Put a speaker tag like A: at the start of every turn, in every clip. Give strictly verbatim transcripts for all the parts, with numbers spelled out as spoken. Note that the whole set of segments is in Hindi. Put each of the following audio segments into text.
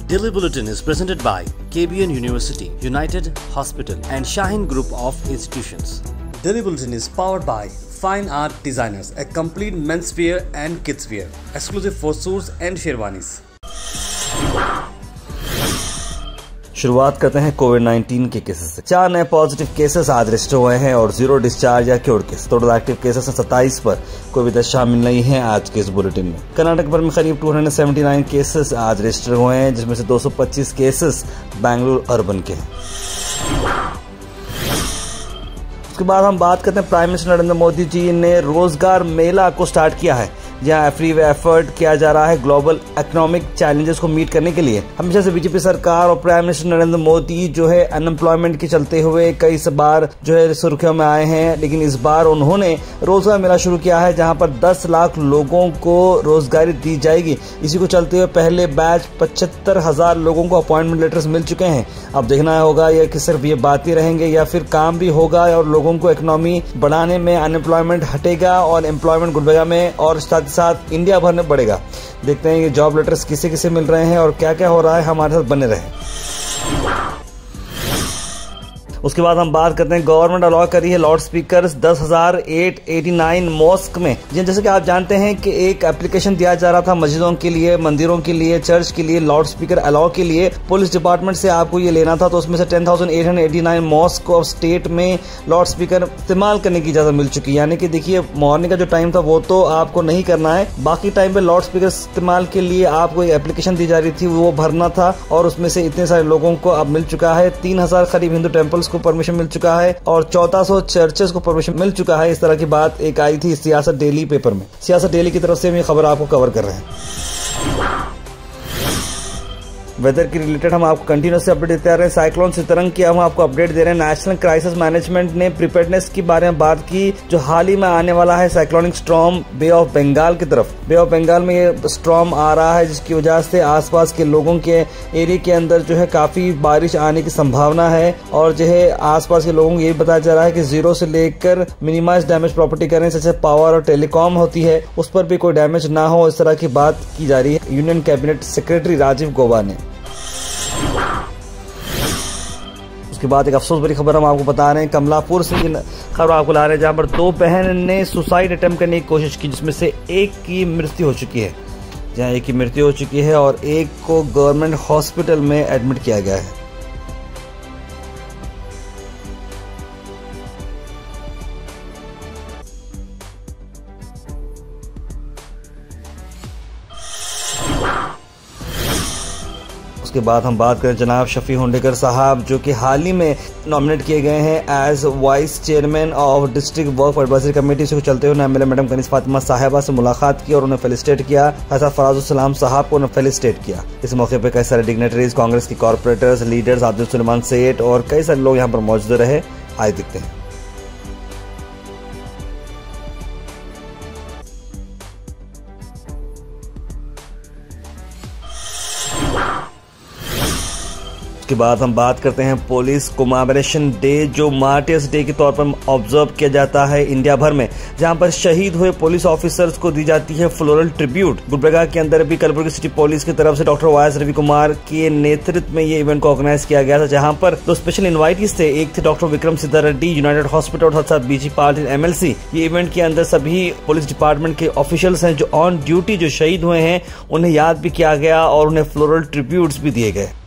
A: Daily Bulletin is presented by K B N University, United Hospital and Shaheen Group of Institutions. Daily Bulletin is powered by Fine Art Designers, a complete menswear and kidswear, exclusive for suits and sherwanis.
B: शुरुआत करते हैं कोविड नाइन्टीन के केसेस से। चार नए पॉजिटिव केसेस आज रजिस्टर हुए हैं और जीरो डिस्चार्ज या cured cases. Total active cases सत्ताईस पर कोई भी दशा शामिल नहीं है आज के इस बुलेटिन में। कर्नाटक भर में करीब दो सौ उन्यासी केसेस आज रजिस्टर हुए हैं, जिसमें से दो सौ पच्चीस केसेस बेंगलुरु अर्बन के हैं। उसके बाद हम बात करते हैं प्राइम मिनिस्टर नरेंद्र मोदी जी ने रोजगार मेला को स्टार्ट किया है, जहां फ्री वे एफर्ट किया जा रहा है ग्लोबल इकोनॉमिक चैलेंजेस को मीट करने के लिए। हमेशा से बीजेपी सरकार और प्राइम मिनिस्टर नरेंद्र मोदी जो है अनएम्प्लॉयमेंट के चलते हुए कई बार जो है सुर्खियों में आए हैं, लेकिन इस बार उन्होंने रोजगार मेला शुरू किया है, जहां पर दस लाख लोगों को रोजगारी दी जाएगी। इसी को चलते हुए पहले बैच पचहत्तर हजार लोगों को अपॉइंटमेंट लेटर्स मिल चुके हैं। अब देखना होगा या कि सिर्फ ये बातें रहेंगे या फिर काम भी होगा और लोगों को इकोनॉमी बढ़ाने में अनएम्प्लॉयमेंट हटेगा और एम्प्लॉयमेंट गुलबर्गा में और साथ इंडिया भर में बढ़ेगा। देखते हैं ये जॉब लेटर्स किसे किसे मिल रहे हैं और क्या क्या हो रहा है। हमारे साथ बने रहें। उसके बाद हम बात करते हैं गवर्नमेंट अलाउ करी है लाउड स्पीकर दस हजार आठ सौ नवासी मॉस्क में। जैसे कि आप जानते हैं कि एक एप्लीकेशन दिया जा रहा था मस्जिदों के लिए, मंदिरों के लिए, चर्च के लिए लाउड स्पीकर अलाउ के लिए। पुलिस डिपार्टमेंट से आपको ये लेना था, तो उसमें से ten thousand eight hundred eighty nine mosque को स्टेट में लाउड स्पीकर इस्तेमाल करने की इजाजत मिल चुकी है। यानी कि देखिए मॉर्निंग का जो टाइम था वो तो आपको नहीं करना है, बाकी टाइम पे लाउड स्पीकर इस्तेमाल के लिए आपको एक एप्लीकेशन दी जा रही थी, वो भरना था और उसमें से इतने सारे लोगों को अब मिल चुका है। तीन हजार करीब हिंदू टेम्पल्स को परमिशन मिल चुका है और चौदह सौ चर्चेस को परमिशन मिल चुका है। इस तरह की बात एक आई थी सियासत डेली पेपर में। सियासत डेली की तरफ से ये खबर आपको कवर कर रहे हैं। वेदर की रिलेटेड हम आपको कंटिन्यूस अपडेट देते आ रहे हैं। साइक्लोन सितरंग की हम आपको अपडेट दे रहे हैं। नेशनल क्राइसिस मैनेजमेंट ने प्रिपेयर्डनेस के बारे में बात की, जो हाल ही में आने वाला है cyclonic storm bay of Bengal की तरफ। बे ऑफ बंगाल में ये स्टॉर्म आ रहा है, जिसकी वजह से आसपास के लोगों के एरिया के अंदर जो है काफी बारिश आने की संभावना है और जो है आसपास के लोगों को ये बताया जा रहा है कि जीरो से लेकर मिनिमाइज डैमेज प्रॉपर्टी करें, जैसे पावर और टेलीकॉम होती है उस पर भी कोई डैमेज ना हो, इस तरह की बात की जा रही है union cabinet secretary Rajiv Gauba ने। उसके बाद एक अफसोस भरी खबर हम आपको बता रहे हैं। कमलापुर से खबर आपको ला रहे हैं, जहां पर दो बहन ने सुसाइड अटेम्प्ट करने की कोशिश की, जिसमें से एक की मृत्यु हो चुकी है। जहां एक की मृत्यु हो चुकी है और एक को गवर्नमेंट हॉस्पिटल में एडमिट किया गया है। उसके बाद हम बात करें जनाब शफी हुंडेकर साहब, जो कि हाल ही में नॉमिनेट किए गए हैं as vice chairman of district work advisory committee. से चलते हुए एमएलए मैडम कनीज फातिमा साहिबा से मुलाकात की और उन्हें फेलिसिटेट किया। ऐसा फराजुल सलाम साहब को उन्हें फेलिसिटेट किया। इस मौके पर कई सारे डिग्नेटरीज, कांग्रेस की कॉर्पोरेटर्स, लीडर्स, अब्दुल सुलेमान सेठ और कई सारे लोग यहाँ पर मौजूद रहे। आए दिखते हैं। के बाद हम बात करते हैं पुलिस कमेमोरेशन डे, जो मार्टियर्स डे के तौर पर ऑब्जर्व किया जाता है इंडिया भर में, जहां पर शहीद हुए पुलिस ऑफिसर्स को दी जाती है फ्लोरल ट्रिब्यूट। गुलबर्गा के अंदर भी कलबुर्गी सिटी पुलिस की तरफ से doctor Y S Ravi Kumar के नेतृत्व में ये इवेंट को ऑर्गेनाइज किया गया था, जहां पर दो स्पेशल इन्वाइटीज थे। एक थे डॉक्टर विक्रम सिद्धा रेड्डी यूनाइटेड हॉस्पिटल और साथ साथ बीजी पार्टी एमएलसी। ये इवेंट के अंदर सभी पुलिस डिपार्टमेंट के ऑफिशियल्स हैं जो ऑन ड्यूटी जो शहीद हुए हैं उन्हें याद भी किया गया और उन्हें फ्लोरल ट्रिब्यूट्स भी दिए गए।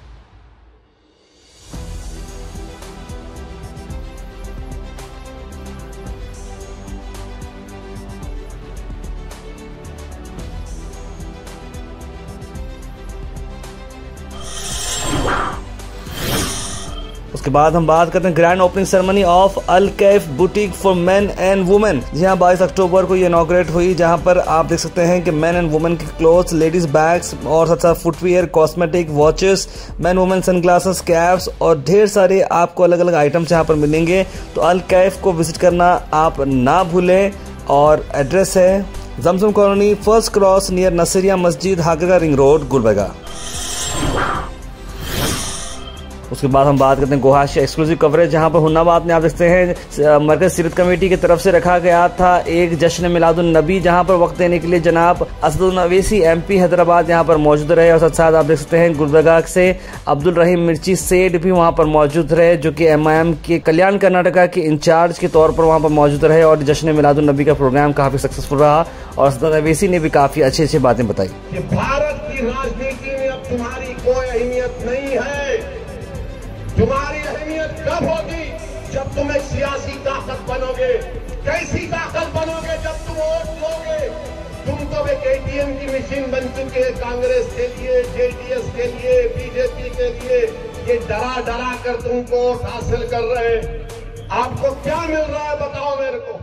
B: उसके बाद हम बात करते हैं grand opening ceremony of Al Kaif boutique for men and women, जी हाँ बाईस अक्टूबर को ये इनॉग्रेट हुई, जहां पर आप देख सकते हैं कि मेन एंड वुमेन के क्लोथ्स, लेडीज बैग्स और साथ साथ footwear, cosmetic, watches, man women sunglasses, caps और ढेर सारे आपको अलग अलग आइटम्स यहाँ पर मिलेंगे। तो अल कैफ को विजिट करना आप ना भूलें और एड्रेस है Zamzam colony, first cross near Nasriya मस्जिद, हागगा रिंग रोड, गुलबर्गा। उसके बाद हम बात करते हैं गोहाश एक्सक्लूसिव कवरेज, जहाँ पर हुन्नाबाद में आप देखते हैं मरकज सीरत कमेटी की तरफ से रखा गया था एक जश्न मिलादुन नबी, जहाँ पर वक्त देने के लिए जनाब असदुल अवैसी एमपी हैदराबाद यहाँ पर मौजूद रहे। और साथ साथ आप देख सकते हैं गुलबर्गा से अब्दुल रहीम मिर्ची सेठ भी वहाँ पर मौजूद रहे, जो कि एम आई एम के कल्याण कर्नाटका के इंचार्ज के तौर पर वहाँ पर मौजूद रहे। और जश्न मिलादुन नबी का प्रोग्राम काफी सक्सेसफुल रहा और असदुल अवैसी ने भी काफी अच्छी अच्छी बातें बताई।
C: भारत की राजनीति में अब तुम्हारी कोई अहमियत नहीं है। तुम्हारी अहमियत कब होगी? जब तुम एक सियासी ताकत बनोगे। कैसी ताकत बनोगे? जब तुम वोट लोगे। तुम तो एक एटीएम की मशीन बन चुके हैं कांग्रेस के लिए, जेडीएस के लिए, बीजेपी के लिए। ये डरा डरा कर तुमको वोट हासिल कर रहे हैं। आपको क्या मिल रहा है बताओ मेरे को।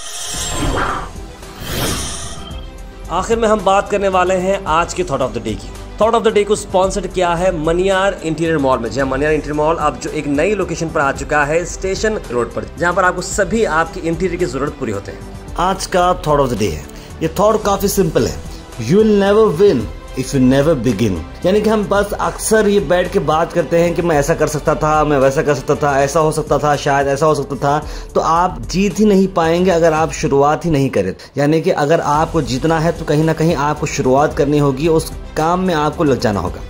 A: आखिर में हम बात करने वाले हैं आज के थॉट ऑफ द डे की। थॉट ऑफ द डे को स्पॉन्सर्ड किया है मनियार इंटीरियर मॉल में। जहां मनियार इंटीरियर मॉल अब जो एक नई लोकेशन पर आ चुका है स्टेशन रोड पर, जहां पर आपको सभी आपकी इंटीरियर की जरूरत पूरी होते हैं।
B: आज का थॉट ऑफ द डे है, ये थॉट काफी सिंपल है, you will never win if you never begin. यानी कि हम बस अक्सर ये बैठ के बात करते हैं कि मैं ऐसा कर सकता था, मैं वैसा कर सकता था, ऐसा हो सकता था, शायद ऐसा हो सकता था, तो आप जीत ही नहीं पाएंगे अगर आप शुरुआत ही नहीं करें। यानी कि अगर आपको जीतना है तो कहीं ना कहीं आपको शुरुआत करनी होगी, उस काम में आपको लग जाना होगा।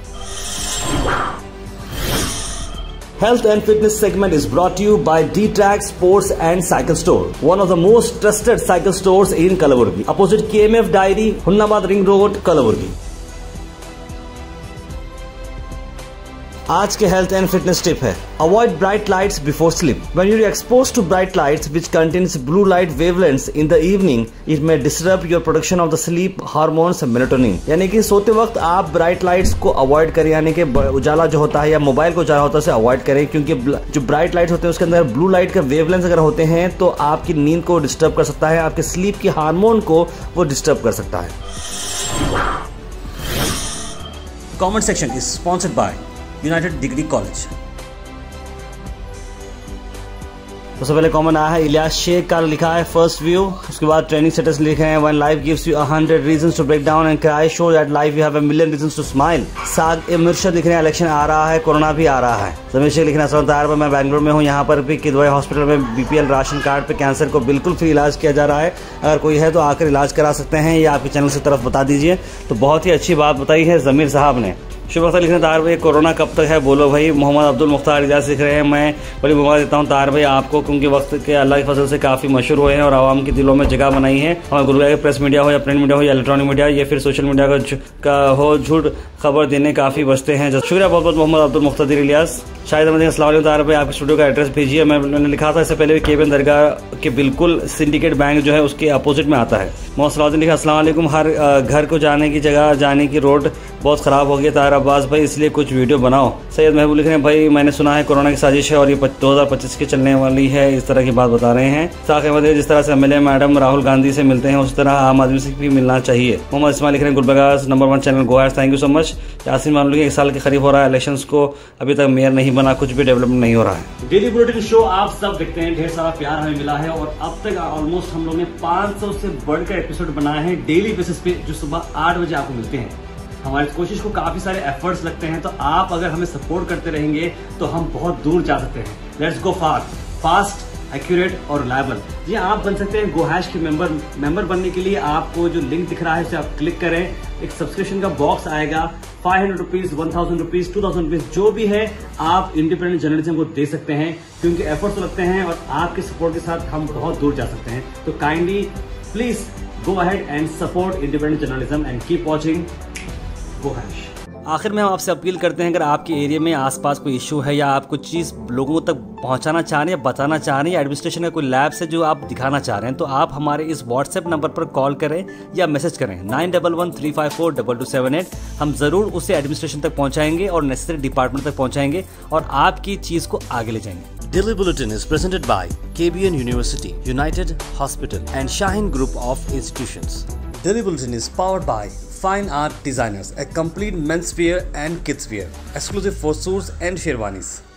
B: Health and fitness segment is brought to you by D-Track Sports and Cycle Store, one of the most trusted cycle stores in Kalaburgi, opposite K M F Dairy, Hunnabad Ring Road, Kalaburgi. आज के हेल्थ एंड फिटनेस टिप है, avoid bright lights before sleep. When you are exposed to bright lights which contains blue light wavelengths in the evening, it may disturb your production of the sleep hormones melatonin. यानी कि सोते वक्त आप ब्राइट लाइट्स को अवॉइड करें, यानी कि उजाला जो होता है या मोबाइल को उजाला होता है उसे अवॉइड करें, क्योंकि जो ब्राइट लाइट्स होते हैं उसके अंदर ब्लू लाइट का वेवलेंथ अगर होते हैं तो आपकी नींद को डिस्टर्ब कर सकता है, आपके स्लीप के हार्मोन को वो डिस्टर्ब कर सकता है।
A: Comment section is sponsored by United Degree College.
B: सबसे पहले कॉमन आया है इलियास शेख का, लिखा है फर्स्ट व्यू। उसके बाद ट्रेनिंग स्टेटस लिखे हैं, when life gives you a hundred reasons to break down and cry, show that life you have a million reasons to smile. साग ए मुर्शद लिख रहे हैं, इलेक्शन आ रहा है, कोरोना भी आ रहा है। जमीर शेख लिखना है, तैयार पर मैं बैंगलोर में हूँ, यहाँ पर भी किदवाई हॉस्पिटल में बीपीएल राशन कार्ड पे कैंसर को बिल्कुल फ्री इलाज किया जा रहा है। अगर कोई है तो आकर इलाज करा सकते हैं, ये आपके चैनल से तरफ बता दीजिए। तो बहुत ही अच्छी बात बताई है जमीर साहब ने। शुभ अख्तर लिखना, तार भाई कोरोना कब तक है बोलो भाई। मोहम्मद अब्दुल मुख्तार इजाज़ लिख रहे हैं, मैं बड़ी मुबारक देता हूँ तार भाई आपको, क्योंकि वक्त के अल्लाह की फजल से काफ़ी मशहूर हुए हैं और आवाम के दिलों में जगह बनाई है। और गुरुग्राम के प्रेस मीडिया हो या प्रिंट मीडिया हो या इलेक्ट्रॉनिक मीडिया या फिर सोशल मीडिया का, का हो, झूठ खबर देने काफ़ी बचते हैं। शुक्रिया बहुत बहुत मोहम्मद अब्दुल मुख्तार इलियास। शाहिद अहमद अस्सलाम तार भाई, आपके स्टूडियो का एड्रेस भेजिए। मैं मैंने लिखा था इससे पहले भी केबिन दरगाह के बिल्कुल सिंडिकेट बैंक जो है उसके अपोजिट में आता है। मोहम्मद सलाउद्दीन लिखा, अस्सलाम वालेकुम, हर घर को जाने की जगह जाने की रोड बहुत ख़राब हो गई तार अब्बास भाई, इसलिए कुछ वीडियो बनाओ। सैयद महबूब लिख रहे हैं, भाई मैंने सुना है कोरोना की साजिश है और ये दो हज़ार पच्चीस की चलने वाली है, इस तरह की बात बता रहे हैं। साख अहमद, जिस तरह से एमएलए मैडम राहुल गांधी से मिलते हैं उस तरह आम आदमी से भी मिलना चाहिए। मोहम्मद इस्माइल लिख रहे हैं, Gulbarga number one channel Gohash, thank you so much. Yaseen मामूली एक साल के करीब हो रहा है, इलेक्शंस को अभी तक मेयर नहीं बना, कुछ भी डेवलपमेंट नहीं हो रहा है।
A: डेली बुलेटिन शो आप सब देखते हैं, ढेर सारा प्यार हमें मिला है और अब तक ऑलमोस्ट हम लोग ने पाँच सौ से बढ़कर एपिसोड बनाए हैं डेली बेसिस पे, जो सुबह आठ बजे आपको मिलते हैं। हमारी कोशिश को काफी सारे एफर्ट्स लगते हैं, तो आप अगर हमें सपोर्ट करते रहेंगे तो हम बहुत दूर जा सकते हैं। Let's go fast fast accurate और रिलायबल। जी आप बन सकते हैं गोहाश के मेंबर। मेंबर बनने के लिए आपको जो लिंक दिख रहा है उसे आप क्लिक करें, एक सब्सक्रिप्शन का बॉक्स आएगा, five hundred rupees, one thousand rupees, two thousand rupees, जो भी है आप इंडिपेंडेंट जर्नलिज्म को दे सकते हैं, क्योंकि एफर्ट्स लगते हैं और आपके सपोर्ट के साथ हम बहुत दूर जा सकते हैं। तो kindly please go ahead and support independent journalism and keep watching Gohash.
B: आखिर में हम आपसे अपील करते हैं, अगर आपके एरिया में आसपास कोई इशू है या आप कुछ चीज़ लोगों तक पहुंचाना चाह रहे हैं या बताना चाह रहे हैं या एडमिनिस्ट्रेशन का कोई लैब से जो आप दिखाना चाह रहे हैं, तो आप हमारे इस व्हाट्सएप नंबर पर कॉल करें या मैसेज करें nine double one three five four double two seven eight. हम ज़रूर उसे एडमिनिस्ट्रेशन तक पहुंचाएंगे और नेसेसरी डिपार्टमेंट तक पहुंचाएंगे और आपकी चीज़ को आगे ले जाएंगे।
A: Daily Bulletin is presented by K B N University, United Hospital and Shaheen Group of Institutions. Daily Bulletin is powered by Fine Art Designers, a complete menswear and kidswear, exclusive for suits and sherwanis.